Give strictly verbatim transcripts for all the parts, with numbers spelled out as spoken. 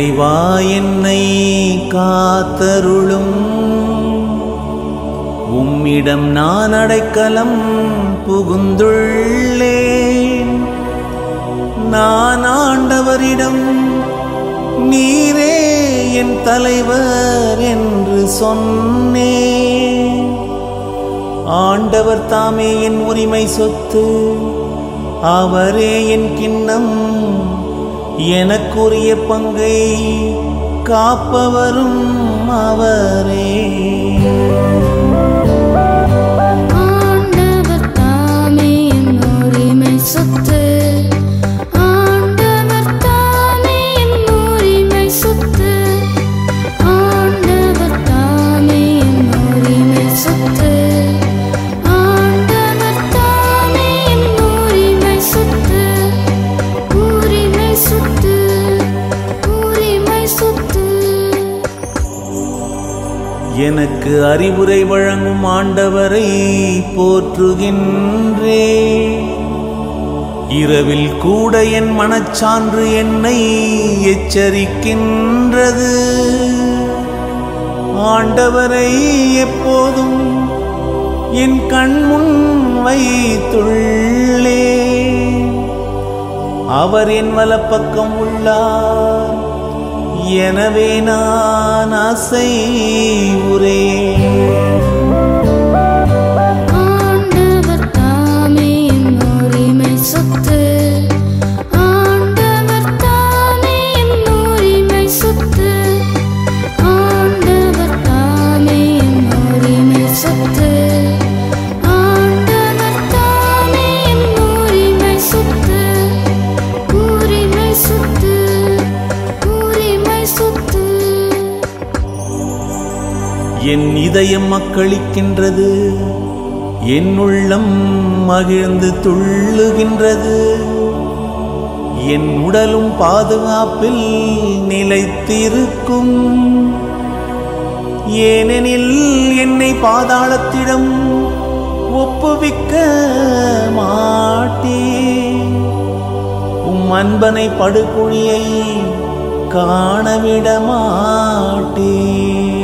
இறைவா என்னை காத்தருளும். உம்மிடம் நான் அடைக்கலம் புகுந்துள்ளேன். நான் ஆண்டவரிடம் நீரே என் தலைவர் என்று சொன்னேன். ஆண்டவர் தாமே என் உரிமை சொத்து, அவரே என் கிண்ணம், எனக்குரிய பங்கை காப்பவரும் அவரே. ஆண்டவர் தாமே என் உரிமை சொத்து, ஆண்டவர் தாமே என் உரிமை சொத்து, ஆண்டவர் தாமே என் உரிமை சொத்து, ஆண்டவர் தாமே என் உரிமை சொத்து, உரிமை சொத்து, உரிமை சொத்து. எனக்கு அறிவுரை வழங்கும் ஆண்டவரை போற்றுகின்றேன். இரவில் கூட என் மனச்சான்று என்னை எச்சரிக்கின்றது. ஆண்டவரை எப்போதும் என் கண்முன் வைத்துள்ளேன். அவர் என் வலப்பக்கம் உள்ளார், எனவே நான் அசைவுறேன். ஆண்டவர் தாமே என் உரிமை சொத்து, ஆண்டவர் தாமே என் உரிமை சொத்து, ஆண்டவர் தாமே என் உரிமை சொத்து, ஆண்டவர் தாமே என் உரிமை சொத்து, உரிமை சொத்து, உரிமை சொத்து. என் இதயம் மக்களிக்கின்றது, என் உள்ளம் மகிழ்ந்து துள்ளுகின்றது. என் உடலும் பாதுகாப்பில் நிலைத்திருக்கும். ஏனெனில் என்னை பாதாளத்திடம் ஒப்புவிக்க மாட்டேன். உம் அன்பனை படுகுழியை காணவிட மாட்டேன்.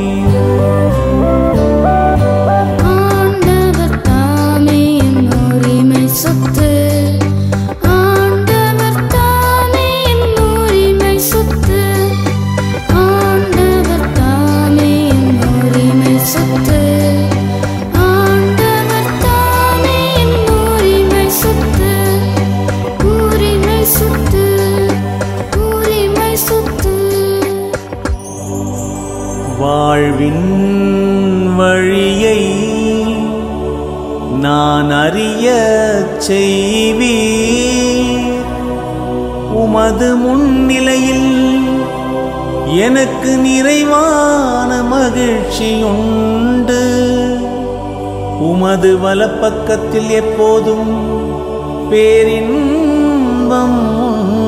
ஆண்டவர் தாமே என் உரிமை சொத்து, ஆண்டவர் தாமே என் உரிமை சொத்து, ஆண்டவர் தாமே என் உரிமை சொத்து, ஆண்டவர் தாமே என் உரிமை சொத்து, உரிமை சொத்து, உரிமை சொத்து. வாழ்வின் வழியை நான் அறிய செய்வீர். உமது முன்னிலையில் எனக்கு நிறைவான மகிழ்ச்சியுண்டு. உமது வலப்பக்கத்தில் எப்போதும் பேரின்பம் உண்டு.